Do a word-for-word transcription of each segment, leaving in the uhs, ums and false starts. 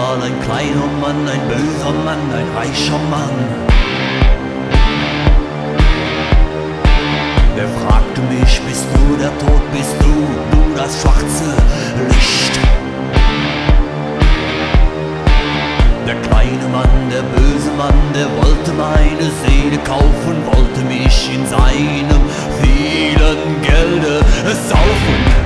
mal ein kleiner Mann, ein böser Mann, ein reicher Mann. Der fragte mich, bist du der Tod, bist du, du das schwarze Licht? Der kleine Mann, der böse Mann, der wollte meine Seele kaufen, wollte mich in seinem vielen Gelde saufen.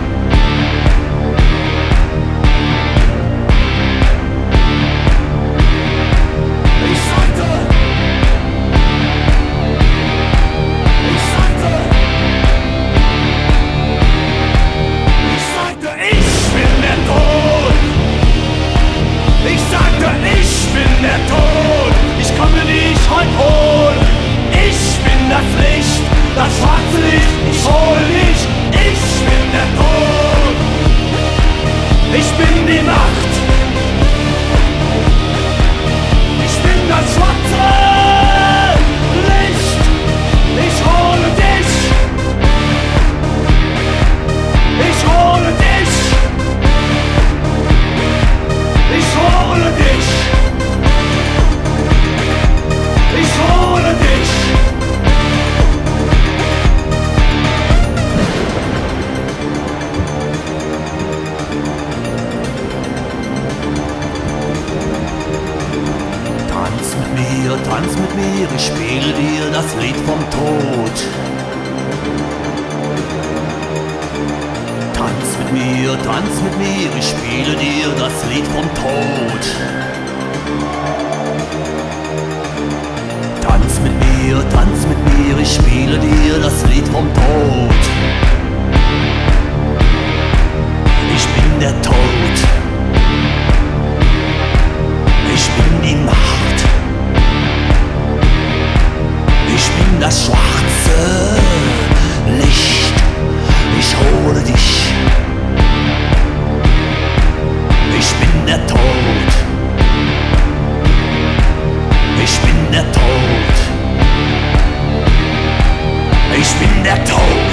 Tanz mit mir, ich spiele dir das Lied vom Tod. Tanz mit mir, tanz mit mir, ich spiele dir das Lied vom Tod. Tanz mit mir, tanz mit mir, ich spiele dir das Lied vom Tod. Ich bin der Tod. Ich bin die Macht. Ich bin das schwarze Licht, ich hole dich. Ich bin der Tod. Ich bin der Tod. Ich bin der Tod.